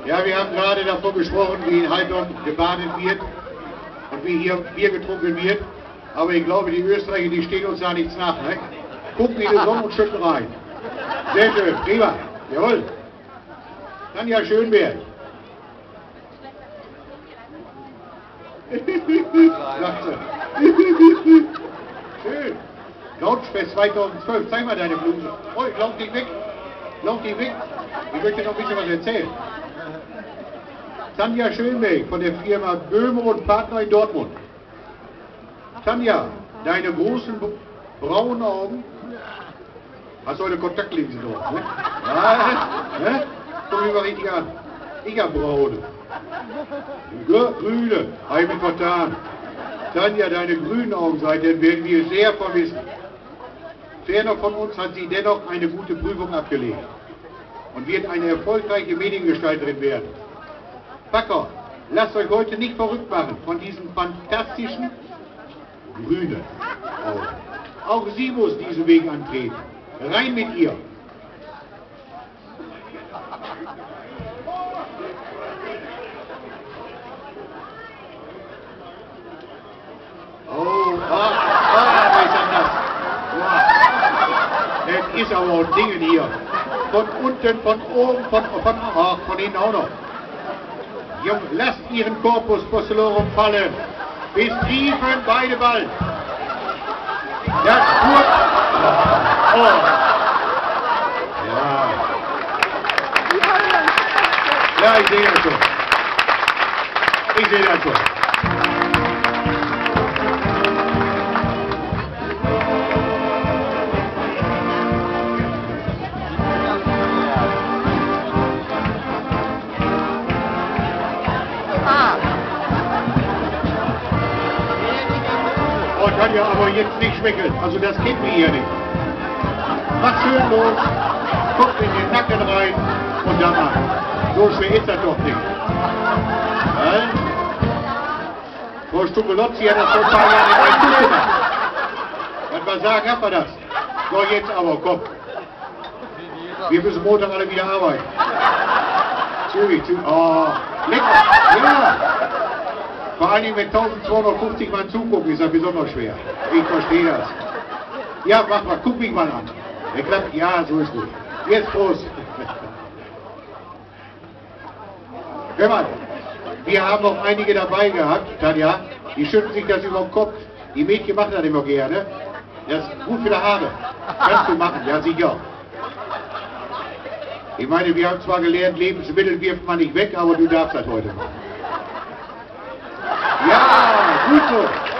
Ja, wir haben gerade davon gesprochen, wie in Heidorn gebadet wird und wie hier Bier getrunken wird. Aber ich glaube, die Österreicher, die stehen uns da nichts nach. Ne? Gucken in die Sonne und schütten rein. Sehr schön, prima. Jawohl. Tanja Schönberg. Sagt sie. Schön. Lautspess 2012. Zeig mal deine Bluse. Oh, ich lauf dich weg. Lauf dich weg. Ich möchte noch ein bisschen was erzählen. Tanja Schönberg von der Firma Böhme und Partner in Dortmund. Tanja, deine großen braunen Augen. Hast du heute Kontaktlinsen drauf, ne? Ja, ne? Guck mich mal richtig an. Ich hab braune. Grüne, hab ich mich vertan. Tanja, deine grünen Augen seitdem werden wir sehr vermissen. Ferner von uns hat sie dennoch eine gute Prüfung abgelegt und wird eine erfolgreiche Mediengestalterin werden. Packer, lasst euch heute nicht verrückt machen von diesen fantastischen grünen Augen. Auch sie muss diesen Weg antreten. Rein mit ihr! Oh, was ist denn das? Das ist aber auch Dinge hier. Von unten, von oben, von innen auch noch. Jung, lasst ihren Corpus Postolorum fallen. Bis tief in beide Ball. Das Spurt. Oh. Ja. Ja, ich sehe das schon. Ich sehe das schon. Oh, Tanja, aber jetzt nicht schwächeln. Also das geht mir hier nicht. Mach schön los, guckt in den Nacken rein und dann mal. So schwer ist das doch nicht. Ja? Frau Stuckelozzi hat das vor ein paar Jahren in einem Buch gemacht. Wenn wir sagen, haben wir das. So, jetzt aber, komm. Wir müssen Montag alle wieder arbeiten. Zügig, zügig. Oh, lecker. Ja. Vor allen Dingen, wenn 1250 Mann zugucken, ist das besonders schwer. Ich verstehe das. Ja, mach mal, guck mich mal an. Der klappt, ja, so ist gut. Jetzt Prost. Hör mal, wir haben noch einige dabei gehabt, Tanja, die schütten sich das über den Kopf. Die Mädchen machen das immer gerne. Das ist gut für die Haare. Kannst du machen, ja sicher. Ich meine, wir haben zwar gelernt, Lebensmittel wirft man nicht weg, aber du darfst das heute machen. Ja, gut so.